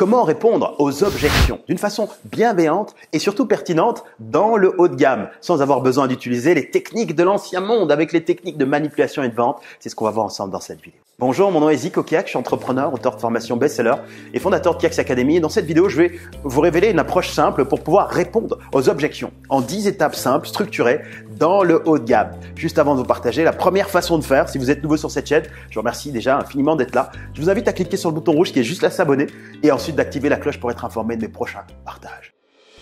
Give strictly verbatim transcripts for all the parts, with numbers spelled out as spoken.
Comment répondre aux objections d'une façon bienveillante et surtout pertinente dans le haut de gamme, sans avoir besoin d'utiliser les techniques de l'ancien monde avec les techniques de manipulation et de vente? C'est ce qu'on va voir ensemble dans cette vidéo. Bonjour, mon nom est Zico Kiak, je suis entrepreneur, auteur de formation best-seller et fondateur de Kiaks Academy. Et dans cette vidéo, je vais vous révéler une approche simple pour pouvoir répondre aux objections en dix étapes simples, structurées dans le haut de gamme. Juste avant de vous partager la première façon de faire, si vous êtes nouveau sur cette chaîne, je vous remercie déjà infiniment d'être là. Je vous invite à cliquer sur le bouton rouge qui est juste là, s'abonner et ensuite d'activer la cloche pour être informé de mes prochains partages.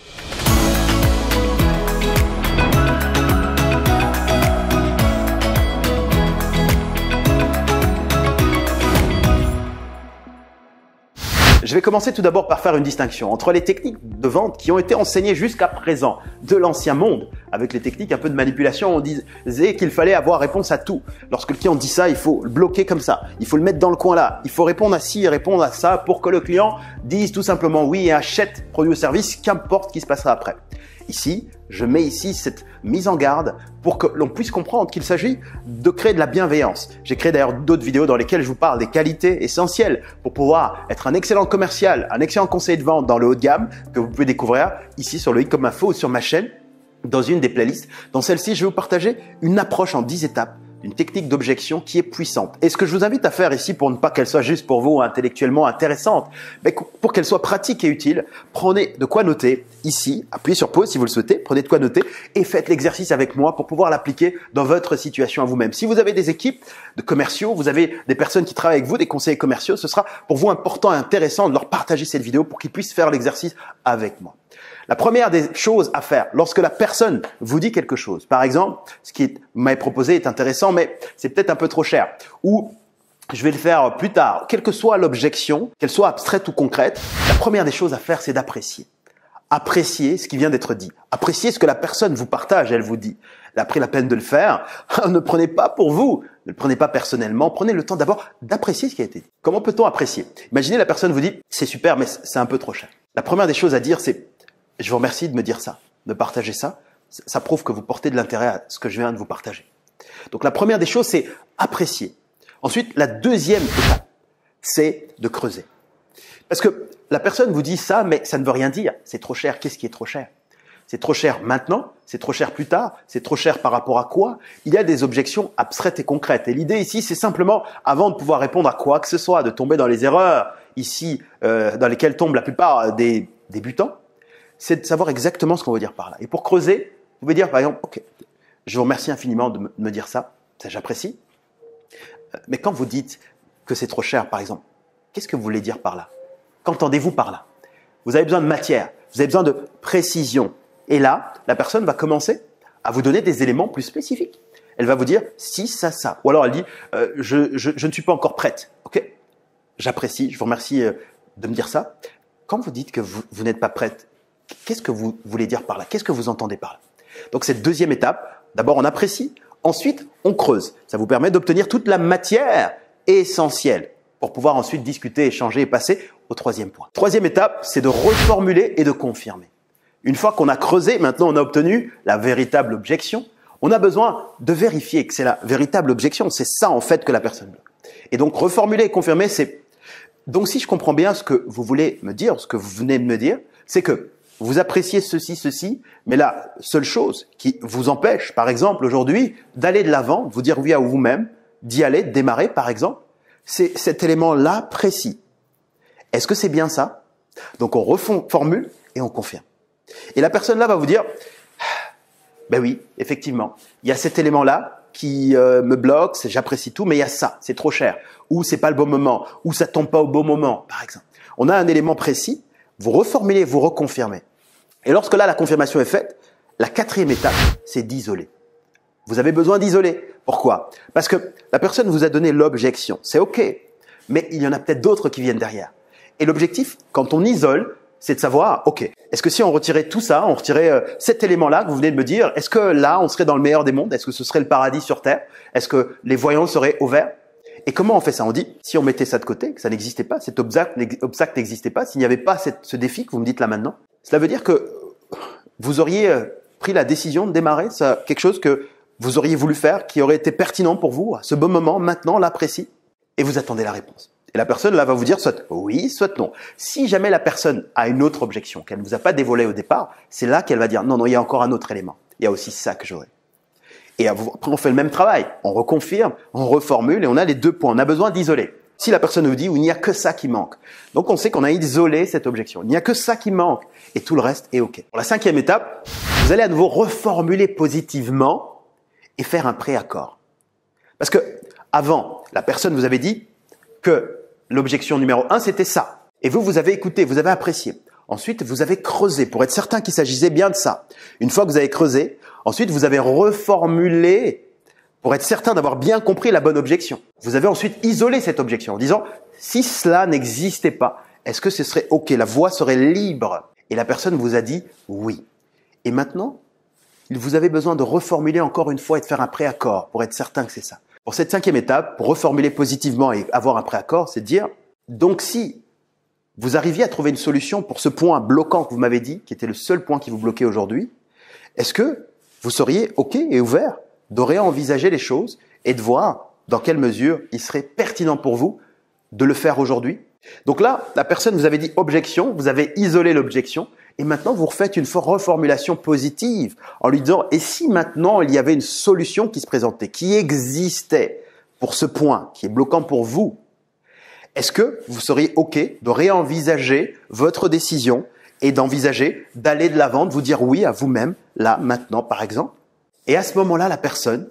Je vais commencer tout d'abord par faire une distinction entre les techniques de vente qui ont été enseignées jusqu'à présent de l'ancien monde. Avec les techniques un peu de manipulation, on disait qu'il fallait avoir réponse à tout. Lorsque le client dit ça, il faut le bloquer comme ça. Il faut le mettre dans le coin là. Il faut répondre à ci et répondre à ça pour que le client dise tout simplement oui et achète produit ou service, qu'importe ce qui se passera après. Ici, je mets ici cette mise en garde pour que l'on puisse comprendre qu'il s'agit de créer de la bienveillance. J'ai créé d'ailleurs d'autres vidéos dans lesquelles je vous parle des qualités essentielles pour pouvoir être un excellent commercial, un excellent conseiller de vente dans le haut de gamme que vous pouvez découvrir ici sur le i comme info ou sur ma chaîne dans une des playlists. Dans celle-ci, je vais vous partager une approche en dix étapes, une technique d'objection qui est puissante. Et ce que je vous invite à faire ici pour ne pas qu'elle soit juste pour vous intellectuellement intéressante, mais pour qu'elle soit pratique et utile, prenez de quoi noter ici, appuyez sur pause si vous le souhaitez, prenez de quoi noter et faites l'exercice avec moi pour pouvoir l'appliquer dans votre situation à vous-même. Si vous avez des équipes de commerciaux, vous avez des personnes qui travaillent avec vous, des conseillers commerciaux, ce sera pour vous important et intéressant de leur partager cette vidéo pour qu'ils puissent faire l'exercice avec moi. La première des choses à faire lorsque la personne vous dit quelque chose, par exemple, ce qui m'avait proposé est intéressant, mais c'est peut-être un peu trop cher, ou je vais le faire plus tard, quelle que soit l'objection, qu'elle soit abstraite ou concrète, la première des choses à faire, c'est d'apprécier. Apprécier ce qui vient d'être dit. Apprécier ce que la personne vous partage, elle vous dit. Elle a pris la peine de le faire. Ne prenez pas pour vous, ne le prenez pas personnellement. Prenez le temps d'abord d'apprécier ce qui a été dit. Comment peut-on apprécier? Imaginez la personne vous dit « c'est super, mais c'est un peu trop cher ». La première des choses à dire, c'est « je vous remercie de me dire ça, de partager ça. Ça prouve que vous portez de l'intérêt à ce que je viens de vous partager. » Donc la première des choses, c'est apprécier. Ensuite, la deuxième étape, c'est de creuser. Parce que la personne vous dit ça, mais ça ne veut rien dire. C'est trop cher. Qu'est-ce qui est trop cher? C'est trop cher maintenant, c'est trop cher plus tard, c'est trop cher par rapport à quoi? Il y a des objections abstraites et concrètes. Et l'idée ici, c'est simplement, avant de pouvoir répondre à quoi que ce soit, de tomber dans les erreurs ici, euh, dans lesquelles tombent la plupart des débutants, c'est de savoir exactement ce qu'on veut dire par là. Et pour creuser, vous pouvez dire par exemple, ok, je vous remercie infiniment de me dire ça, ça j'apprécie. Mais quand vous dites que c'est trop cher, par exemple, qu'est-ce que vous voulez dire par là? Qu'entendez-vous par là? Vous avez besoin de matière, vous avez besoin de précision. Et là, la personne va commencer à vous donner des éléments plus spécifiques. Elle va vous dire si, ça, ça. Ou alors elle dit euh, je, je, je ne suis pas encore prête. Ok, j'apprécie, je vous remercie euh, de me dire ça. Quand vous dites que vous, vous n'êtes pas prête, qu'est-ce que vous voulez dire par là? Qu'est-ce que vous entendez par là? Donc cette deuxième étape, d'abord on apprécie, ensuite on creuse. Ça vous permet d'obtenir toute la matière essentielle pour pouvoir ensuite discuter, échanger et passer au troisième point. Troisième étape, c'est de reformuler et de confirmer. Une fois qu'on a creusé, maintenant on a obtenu la véritable objection, on a besoin de vérifier que c'est la véritable objection. C'est ça en fait que la personne veut. Et donc reformuler et confirmer, c'est… Donc si je comprends bien ce que vous voulez me dire, ce que vous venez de me dire, c'est que vous appréciez ceci, ceci, mais la seule chose qui vous empêche, par exemple aujourd'hui, d'aller de l'avant, de vous dire oui à vous-même, d'y aller, de démarrer par exemple, c'est cet élément-là précis. Est-ce que c'est bien ça? Donc on reformule et on confirme. Et la personne là va vous dire, ben oui, effectivement, il y a cet élément-là qui euh, me bloque, j'apprécie tout, mais il y a ça, c'est trop cher, ou c'est pas le bon moment, ou ça tombe pas au bon moment, par exemple. On a un élément précis, vous reformulez, vous reconfirmez. Et lorsque là, la confirmation est faite, la quatrième étape, c'est d'isoler. Vous avez besoin d'isoler. Pourquoi? Parce que la personne vous a donné l'objection. C'est OK, mais il y en a peut-être d'autres qui viennent derrière. Et l'objectif, quand on isole, c'est de savoir, OK, est-ce que si on retirait tout ça, on retirait euh, cet élément-là que vous venez de me dire, est-ce que là, on serait dans le meilleur des mondes? Est-ce que ce serait le paradis sur Terre? Est-ce que les voyants seraient au vert? Et comment on fait ça? On dit, si on mettait ça de côté, que ça n'existait pas, cet obstacle n'existait pas, s'il n'y avait pas cette, ce défi que vous me dites là maintenant, cela veut dire que vous auriez pris la décision de démarrer ça, quelque chose que vous auriez voulu faire, qui aurait été pertinent pour vous à ce bon moment, maintenant, là, précis, et vous attendez la réponse. Et la personne là va vous dire soit oui, soit non. Si jamais la personne a une autre objection qu'elle ne vous a pas dévoilée au départ, c'est là qu'elle va dire non, non, il y a encore un autre élément. Il y a aussi ça que j'aurais. Et après, on fait le même travail. On reconfirme, on reformule et on a les deux points. On a besoin d'isoler. Si la personne vous dit il n'y a que ça qui manque, donc on sait qu'on a isolé cette objection. Il n'y a que ça qui manque et tout le reste est OK. Pour la cinquième étape, vous allez à nouveau reformuler positivement et faire un préaccord. Parce que avant, la personne vous avait dit que l'objection numéro un, c'était ça. Et vous, vous avez écouté, vous avez apprécié. Ensuite, vous avez creusé pour être certain qu'il s'agissait bien de ça. Une fois que vous avez creusé, ensuite, vous avez reformulé pour être certain d'avoir bien compris la bonne objection. Vous avez ensuite isolé cette objection en disant « si cela n'existait pas, est-ce que ce serait OK, la voie serait libre ?» Et la personne vous a dit « oui ». Et maintenant, vous avez besoin de reformuler encore une fois et de faire un préaccord pour être certain que c'est ça. Pour cette cinquième étape, pour reformuler positivement et avoir un préaccord, c'est de dire « donc si vous arriviez à trouver une solution pour ce point bloquant que vous m'avez dit, qui était le seul point qui vous bloquait aujourd'hui, est-ce que vous seriez OK et ouvert de réenvisager les choses et de voir dans quelle mesure il serait pertinent pour vous de le faire aujourd'hui. Donc là, la personne vous avait dit objection, vous avez isolé l'objection et maintenant vous refaites une reformulation positive en lui disant « et si maintenant il y avait une solution qui se présentait, qui existait pour ce point qui est bloquant pour vous, est-ce que vous seriez OK de réenvisager votre décision et d'envisager d'aller de l'avant, de vous dire oui à vous-même, là, maintenant, par exemple ?» Et à ce moment-là, la personne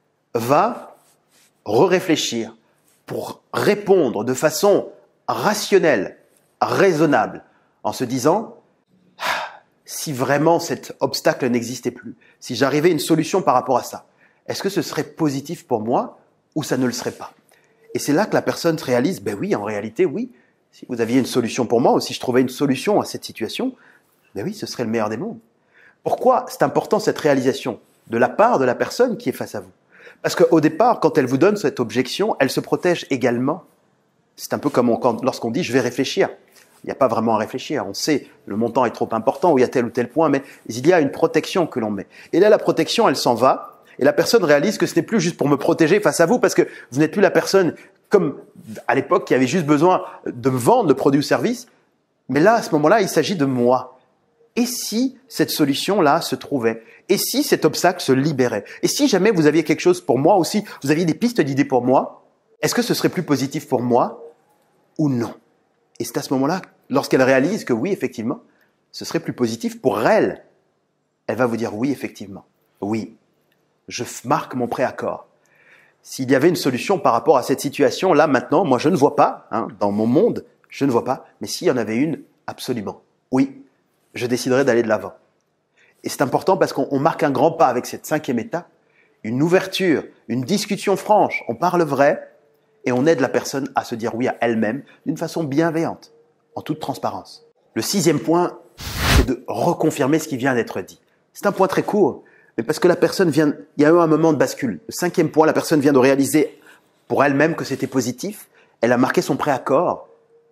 va re-réfléchir pour répondre de façon rationnelle, raisonnable, en se disant ah, « si vraiment cet obstacle n'existait plus, si j'arrivais à une solution par rapport à ça, est-ce que ce serait positif pour moi ou ça ne le serait pas ?» Et c'est là que la personne se réalise « ben oui, en réalité, oui, si vous aviez une solution pour moi ou si je trouvais une solution à cette situation, ben oui, ce serait le meilleur des mondes. » Pourquoi c'est important cette réalisation de la part de la personne qui est face à vous? Parce qu'au départ, quand elle vous donne cette objection, elle se protège également. C'est un peu comme on, quand, lorsqu'on dit « je vais réfléchir ». Il n'y a pas vraiment à réfléchir. On sait le montant est trop important ou il y a tel ou tel point, mais il y a une protection que l'on met. Et là, la protection, elle s'en va et la personne réalise que ce n'est plus juste pour me protéger face à vous parce que vous n'êtes plus la personne comme à l'époque qui avait juste besoin de me vendre le produit ou service. Mais là, à ce moment-là, il s'agit de moi. Et si cette solution-là se trouvait? Et si cet obstacle se libérait? Et si jamais vous aviez quelque chose pour moi aussi, vous aviez des pistes d'idées pour moi, est-ce que ce serait plus positif pour moi ou non? Et c'est à ce moment-là, lorsqu'elle réalise que oui, effectivement, ce serait plus positif pour elle, elle va vous dire oui, effectivement, oui, je marque mon préaccord. S'il y avait une solution par rapport à cette situation, là, maintenant, moi, je ne vois pas, hein, dans mon monde, je ne vois pas, mais s'il y en avait une, absolument, oui, je déciderai d'aller de l'avant. Et c'est important parce qu'on marque un grand pas avec cette cinquième étape, une ouverture, une discussion franche, on parle vrai et on aide la personne à se dire oui à elle-même d'une façon bienveillante, en toute transparence. Le sixième point, c'est de reconfirmer ce qui vient d'être dit. C'est un point très court, mais parce que la personne vient, il y a eu un moment de bascule. Le cinquième point, la personne vient de réaliser pour elle-même que c'était positif, elle a marqué son préaccord.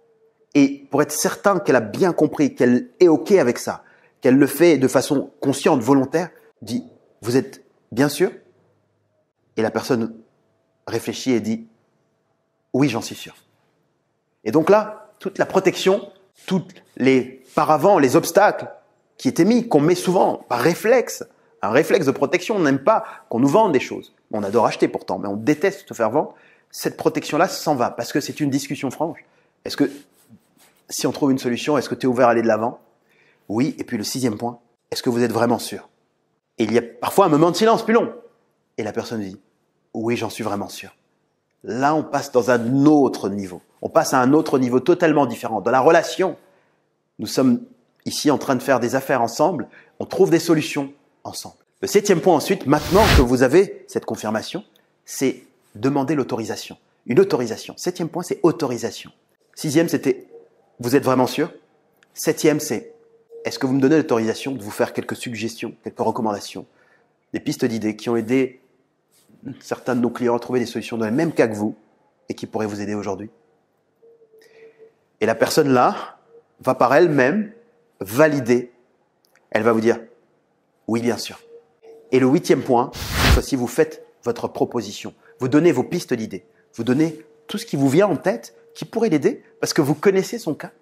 Et pour être certain qu'elle a bien compris, qu'elle est OK avec ça, qu'elle le fait de façon consciente, volontaire, dit « vous êtes bien sûr ?» Et la personne réfléchit et dit « oui, j'en suis sûr ». Et donc là, toute la protection, tous les paravents, les obstacles qui étaient mis, qu'on met souvent par réflexe, un réflexe de protection, on n'aime pas qu'on nous vende des choses. On adore acheter pourtant, mais on déteste se faire vendre. Cette protection-là s'en va parce que c'est une discussion franche. Est-ce que si on trouve une solution, est-ce que tu es ouvert à aller de l'avant? Oui. Et puis le sixième point, est-ce que vous êtes vraiment sûr? Et il y a parfois un moment de silence plus long. Et la personne dit, oui, j'en suis vraiment sûr. Là, on passe dans un autre niveau. On passe à un autre niveau totalement différent. Dans la relation, nous sommes ici en train de faire des affaires ensemble. On trouve des solutions ensemble. Le septième point ensuite, maintenant que vous avez cette confirmation, c'est demander l'autorisation. Une autorisation. Septième point, c'est autorisation. Sixième, c'était vous êtes vraiment sûr? Septième, c'est est-ce que vous me donnez l'autorisation de vous faire quelques suggestions, quelques recommandations, des pistes d'idées qui ont aidé certains de nos clients à trouver des solutions dans le même cas que vous et qui pourraient vous aider aujourd'hui? Et la personne là va par elle-même valider. Elle va vous dire oui, bien sûr. Et le huitième point, cette fois-ci, vous faites votre proposition. Vous donnez vos pistes d'idées. Vous donnez tout ce qui vous vient en tête qui pourrait l'aider parce que vous connaissez son cas.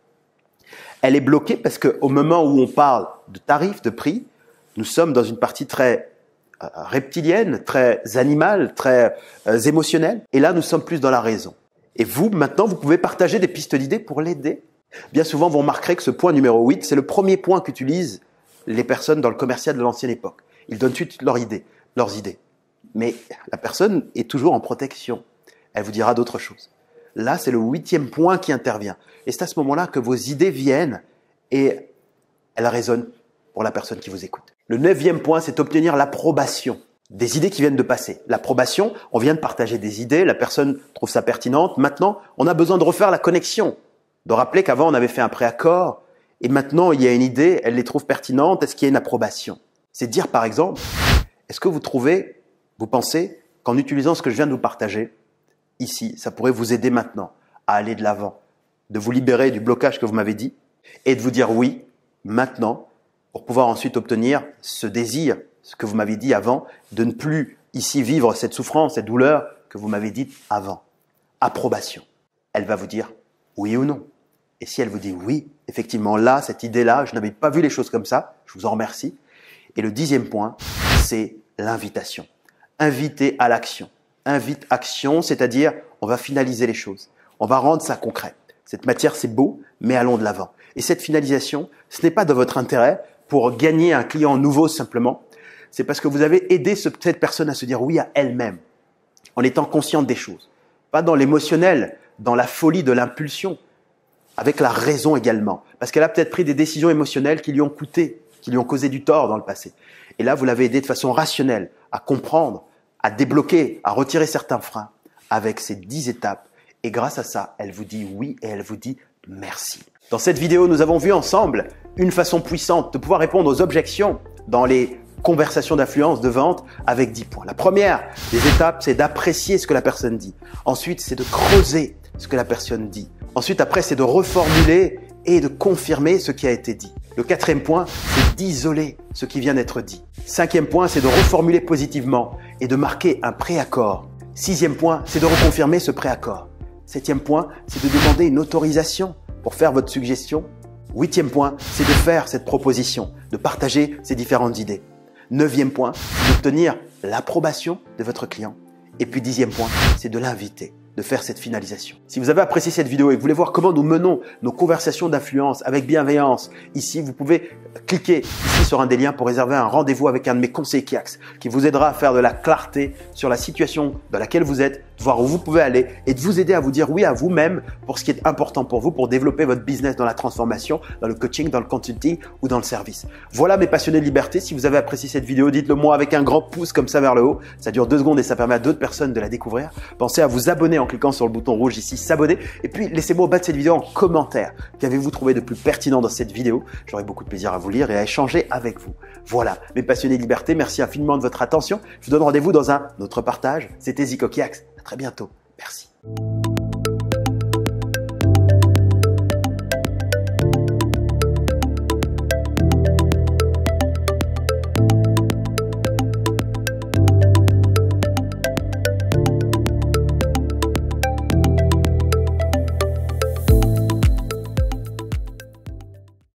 Elle est bloquée parce qu'au moment où on parle de tarifs, de prix, nous sommes dans une partie très euh, reptilienne, très animale, très euh, émotionnelle. Et là, nous sommes plus dans la raison. Et vous, maintenant, vous pouvez partager des pistes d'idées pour l'aider. Bien souvent, vous remarquerez que ce point numéro huit, c'est le premier point qu'utilisent les personnes dans le commercial de l'ancienne époque. Ils donnent tout de suite leurs idées, leurs idées. Mais la personne est toujours en protection. Elle vous dira d'autres choses. Là, c'est le huitième point qui intervient. Et c'est à ce moment-là que vos idées viennent et elles résonnent pour la personne qui vous écoute. Le neuvième point, c'est obtenir l'approbation des idées qui viennent de passer. L'approbation, on vient de partager des idées, la personne trouve ça pertinente. Maintenant, on a besoin de refaire la connexion, de rappeler qu'avant, on avait fait un préaccord et maintenant, il y a une idée, elle les trouve pertinentes. Est-ce qu'il y a une approbation? C'est dire, par exemple, est-ce que vous trouvez, vous pensez qu'en utilisant ce que je viens de vous partager, ici, ça pourrait vous aider maintenant à aller de l'avant, de vous libérer du blocage que vous m'avez dit et de vous dire oui, maintenant, pour pouvoir ensuite obtenir ce désir, ce que vous m'avez dit avant, de ne plus ici vivre cette souffrance, cette douleur que vous m'avez dit avant. Approbation. Elle va vous dire oui ou non. Et si elle vous dit oui, effectivement là, cette idée-là, je n'avais pas vu les choses comme ça, je vous en remercie. Et le dixième point, c'est l'invitation. Inviter à l'action. Invite action, c'est-à-dire on va finaliser les choses. On va rendre ça concret. Cette matière, c'est beau, mais allons de l'avant. Et cette finalisation, ce n'est pas de votre intérêt pour gagner un client nouveau simplement. C'est parce que vous avez aidé cette personne à se dire oui à elle-même, en étant consciente des choses. Pas dans l'émotionnel, dans la folie de l'impulsion, avec la raison également. Parce qu'elle a peut-être pris des décisions émotionnelles qui lui ont coûté, qui lui ont causé du tort dans le passé. Et là, vous l'avez aidé de façon rationnelle à comprendre, à débloquer, à retirer certains freins avec ces dix étapes. Et grâce à ça, elle vous dit oui et elle vous dit merci. Dans cette vidéo, nous avons vu ensemble une façon puissante de pouvoir répondre aux objections dans les conversations d'influence, de vente avec dix points. La première des étapes, c'est d'apprécier ce que la personne dit. Ensuite, c'est de creuser ce que la personne dit. Ensuite, après, c'est de reformuler et de confirmer ce qui a été dit. Le quatrième point, c'est d'isoler ce qui vient d'être dit. Cinquième point, c'est de reformuler positivement et de marquer un préaccord. Sixième point, c'est de reconfirmer ce préaccord. Septième point, c'est de demander une autorisation pour faire votre suggestion. Huitième point, c'est de faire cette proposition, de partager ces différentes idées. Neuvième point, c'est d'obtenir l'approbation de votre client. Et puis dixième point, c'est de l'inviter, de faire cette finalisation. Si vous avez apprécié cette vidéo et que vous voulez voir comment nous menons nos conversations d'influence avec bienveillance, ici, vous pouvez cliquer ici sur un des liens pour réserver un rendez-vous avec un de mes conseillers Kiax qui vous aidera à faire de la clarté sur la situation dans laquelle vous êtes, de voir où vous pouvez aller et de vous aider à vous dire oui à vous-même pour ce qui est important pour vous, pour développer votre business dans la transformation, dans le coaching, dans le consulting ou dans le service. Voilà mes passionnés de liberté. Si vous avez apprécié cette vidéo, dites-le moi avec un grand pouce comme ça vers le haut. Ça dure deux secondes et ça permet à d'autres personnes de la découvrir. Pensez à vous abonner en cliquant sur le bouton rouge ici, s'abonner. Et puis, laissez-moi au bas de cette vidéo en commentaire. Qu'avez-vous trouvé de plus pertinent dans cette vidéo? J'aurai beaucoup de plaisir à vous lire et à échanger avec vous. Voilà, mes passionnés de liberté, merci infiniment de votre attention. Je vous donne rendez-vous dans un autre partage. C'était Zico Kiax. À très bientôt. Merci.